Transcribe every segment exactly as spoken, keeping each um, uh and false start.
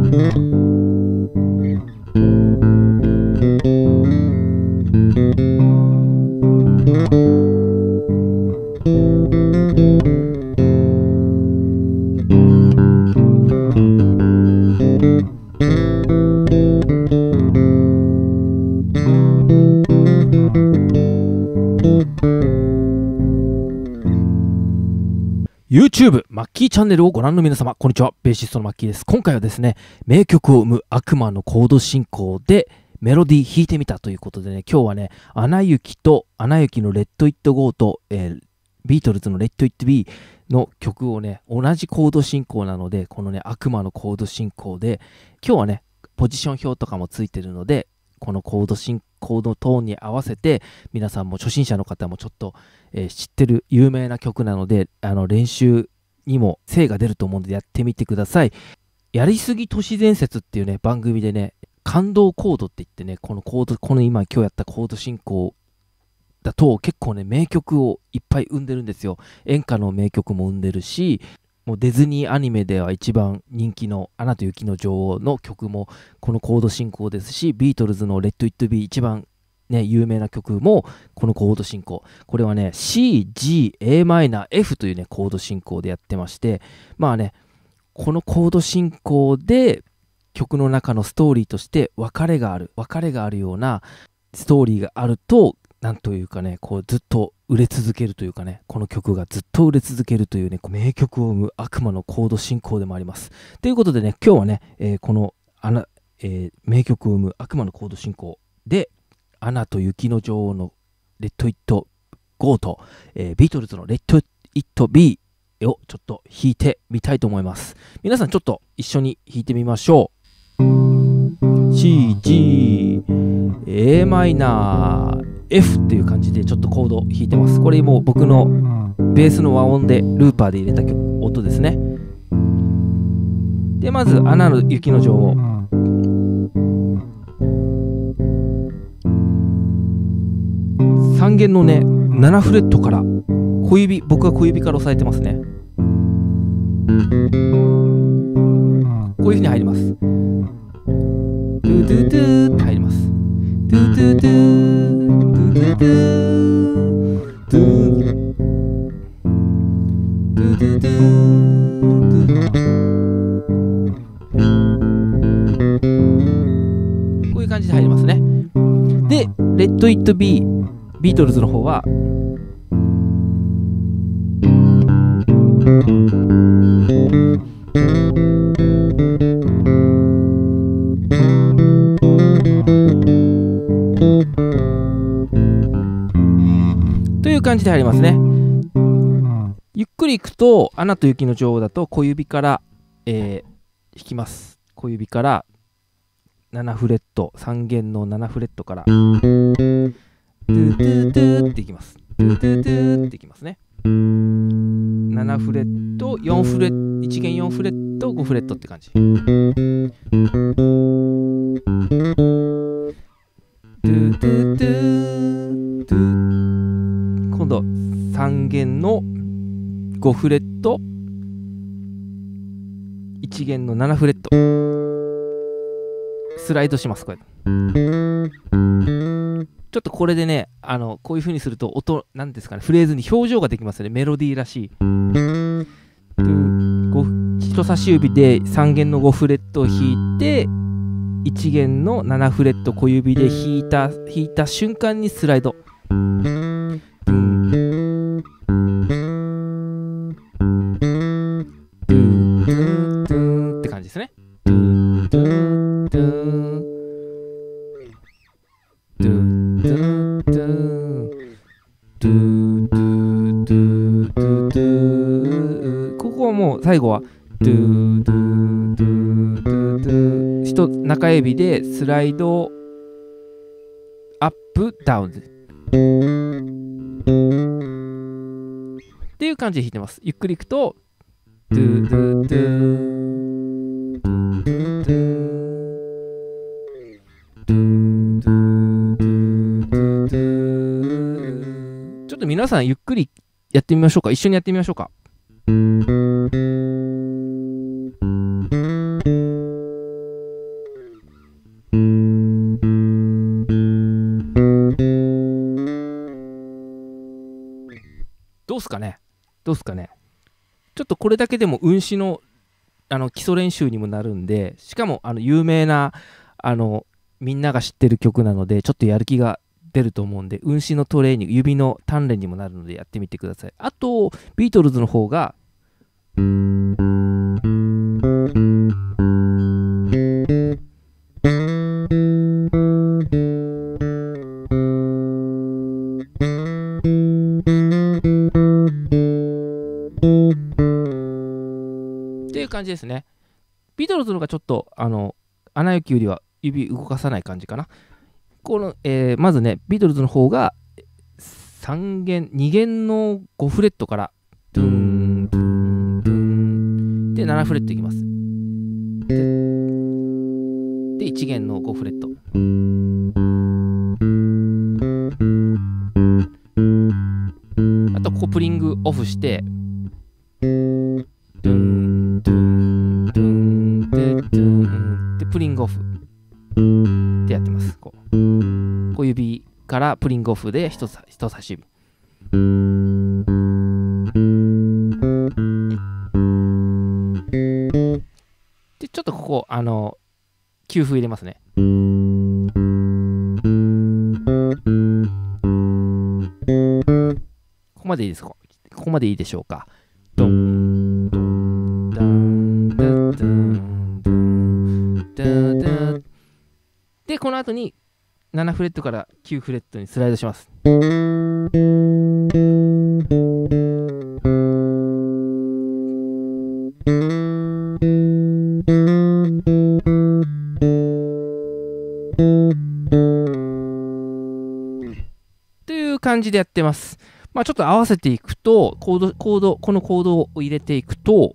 YouTube マッキーチャンネルをご覧の皆様、こんにちは。ベーシストのマッキーです。今回はですね、名曲を生む悪魔のコード進行でメロディー弾いてみたということでね、今日はね、アナ雪とアナ雪のレッド・イット・ゴーと、えー、ビートルズのレッド・イット・ビーの曲をね、同じコード進行なので、このね、悪魔のコード進行で、今日はね、ポジション表とかもついてるので、このコード進コードトーンに合わせて、皆さんも初心者の方もちょっと、えー、知ってる有名な曲なので、あの練習にも精が出ると思うのでやってみてください。やりすぎ都市伝説っていうね、番組でね、感動コードって言ってね、このコード、この今今日やったコード進行だと結構ね、名曲をいっぱい生んでるんですよ。演歌の名曲も生んでるし、もうディズニーアニメでは一番人気のアナと雪の女王の曲もこのコード進行ですし、ビートルズのレッド・イット・ビー一番ね、有名な曲もこのコード進行。これはね、C、G、A マイナー、F というね、コード進行でやってまして、まあね、このコード進行で曲の中のストーリーとして別れがある、別れがあるようなストーリーがあると、なんというかね、こうずっと売れ続けるというかね、この曲がずっと売れ続けるというね、名曲を生む悪魔のコード進行でもあります。ということでね、今日はね、えー、このアナ、えー、名曲を生む悪魔のコード進行で、アナと雪の女王のレッド・イット・ゴーと、えー、ビートルズのレッド・イット・ビーをちょっと弾いてみたいと思います。皆さんちょっと一緒に弾いてみましょう。C、G、A マイナー、F っていう感じでちょっとコード弾いてます。これもう僕のベースの和音でルーパーで入れた音ですね。で、まずアナの雪の女王。さん弦のね、ななフレットから小指、僕は小指から押さえてますね。こういう風に入ります。ドゥドゥドゥって入ります。ドゥドゥドゥドゥドゥドゥドゥドゥドゥドゥ、こういう感じで入りますね。で、レッド・イット・ビー、ビートルズの方はという感じで入りますね。ゆっくりいくと、アナと雪の女王だと小指から、えー、弾きます。小指からななフレット、さん弦のななフレットからドゥドゥドゥっていきます。ドゥドゥドゥっていきますね。ななフレット、よんフレット、いち弦よんフレット、ごフレットって感じ。ドゥドゥドゥドゥ、今度さん弦のごフレット、いち弦のななフレット、スライドします。これちょっとこれでね、あのこういう風にすると音、なんですかね、フレーズに表情ができますよね。メロディーらしい。人差し指でさん弦のごフレットを弾いて、いち弦のななフレット小指で弾いた弾いた瞬間にスライド。って感じですね。ここはもう最後はドゥドゥドゥドゥドゥ、人中指でスライドアップダウンっていう感じで弾いてます。ゆっくりいくとドゥドゥドゥドゥドゥドゥドゥ、ちょっと皆さんゆっくりやってみましょうか。一緒にやってみましょうか。 うすかねどうすかねちょっとこれだけでも運指の、あの基礎練習にもなるんで、しかもあの有名なあのみんなが知ってる曲なので、ちょっとやる気が出ると思うんで、運指のトレーニング、指の鍛錬にもなるのでやってみてください。あと、ビートルズの方が、っていう感じですね。ビートルズの方がちょっと、あの、アナ雪よりは指動かさない感じかな。この、えーまずね、ビートルズの方がさん弦、に弦のごフレットから、ドゥーン、ドゥーン、ドゥーンでななフレットいきます。で、でいち弦のごフレット。あと、ここプリングオフして、ドゥーン、ドゥーン、ドゥーン、で、ドゥーン、で、プリングオフってやってます。こう小指からプリングオフで人さ人差し指。で、ちょっとここ、あの、休符入れますね。ここまでいいですか？ここまでいいでしょうか？ドン、ドン、ダン、ダッダン、ドン、ダダッ。で、この後にななフレットからきゅうフレットにスライドします。という感じでやってます。まあちょっと合わせていくと、コード、コード、このコードを入れていくと、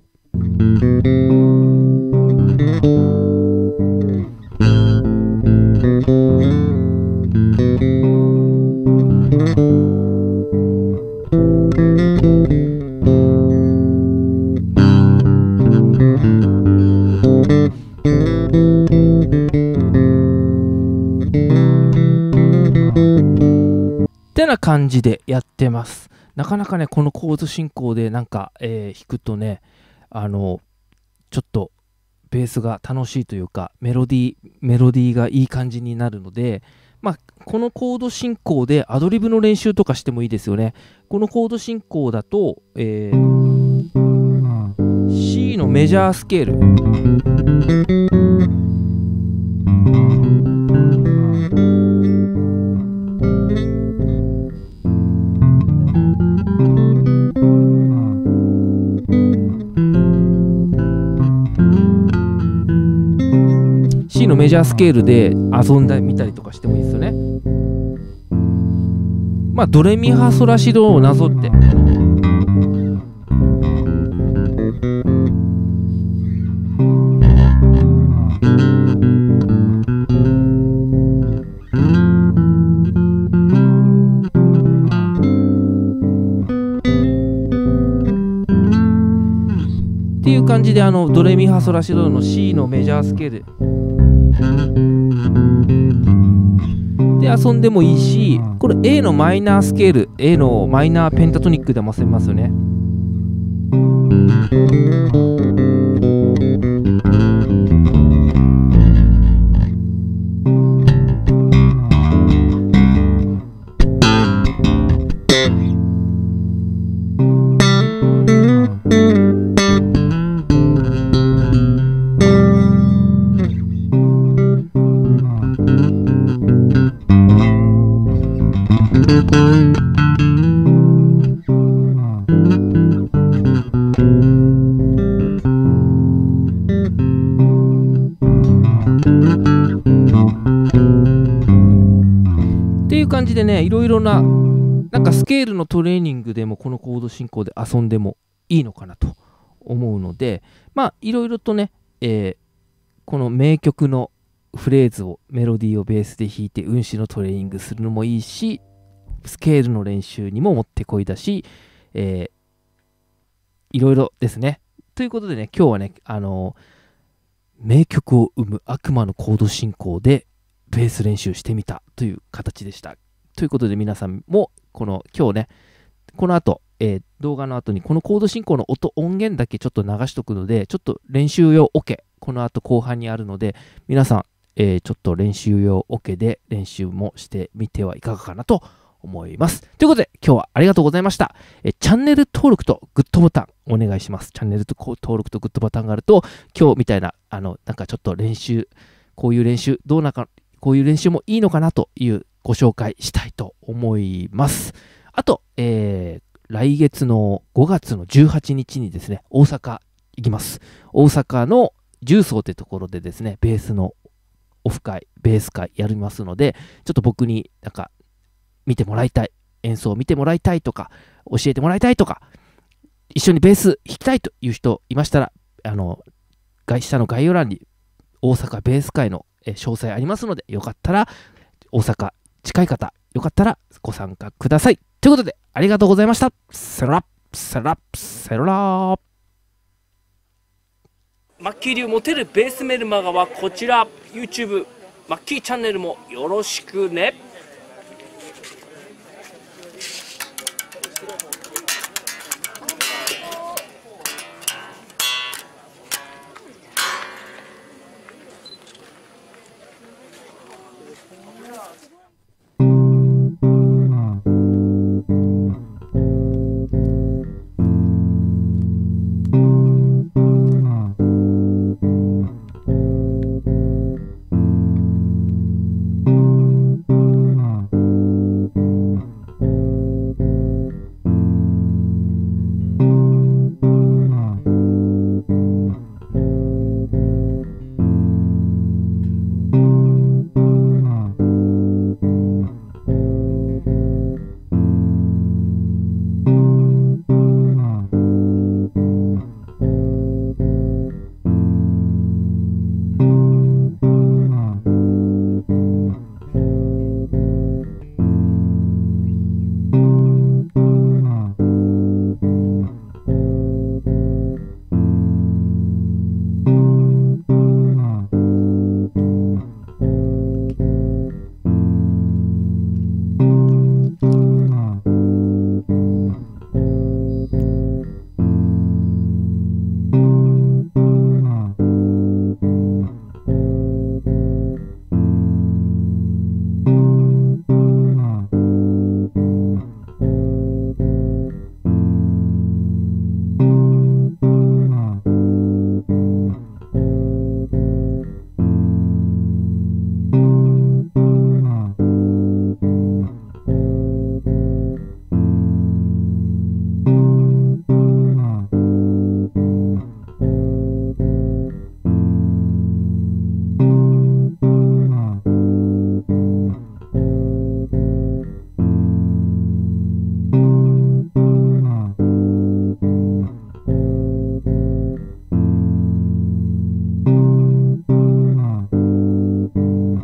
ってな感じでやってます。なかなかね、このコード進行でなんか、えー弾くとね、あの、ちょっとベースが楽しいというか、メロディー、メロディーがいい感じになるので、まあ、このコード進行でアドリブの練習とかしてもいいですよね。このコード進行だと、えー、C のメジャースケール。C のメジャースケールで遊んだみたりとかしてもいいですよね。まあドレミファソラシドをなぞって、っていう感じで、あのドレミファソラシドの C のメジャースケールで遊んでもいいし、これ A のマイナースケール、A のマイナーペンタトニックでも遊べますよね。っていう感じでね、いろいろな、なんかスケールのトレーニングでもこのコード進行で遊んでもいいのかなと思うので、まあいろいろとね、えーこの名曲のフレーズを、メロディーをベースで弾いて運指のトレーニングするのもいいし、スケールの練習にももってこいだし、えーいろいろですね。ということでね、今日はね、あのー名曲を生む悪魔のコード進行でベース練習してみたという形でした。ということで皆さんもこの今日ね、この後えー動画の後にこのコード進行の音、音源だけちょっと流しとくので、ちょっと練習用オケ、この後後半にあるので、皆さん、えーちょっと練習用オケで練習もしてみてはいかがかなと思います。ということで、今日はありがとうございました。えチャンネル登録とグッドボタンお願いします。チャンネル登録とグッドボタンがあると、今日みたいな、あの、なんかちょっと練習、こういう練習、どうなか、こういう練習もいいのかなというご紹介したいと思います。あと、えー来月のごがつのじゅうはちにちにですね、大阪行きます。大阪の重曹ってところでですね、ベースのオフ会、ベース会やりますので、ちょっと僕になんか見てもらいたい、演奏を見てもらいたいとか、教えてもらいたいとか、一緒にベース弾きたいという人いましたら、あの、下の概要欄に大阪ベース会の詳細ありますので、よかったら大阪近い方、よかったらご参加ください。ということで、ありがとうございました。さよなら、さよなら、さよなら。マッキー流モテるベースメルマガはこちら、YouTube、マッキーチャンネルもよろしくね。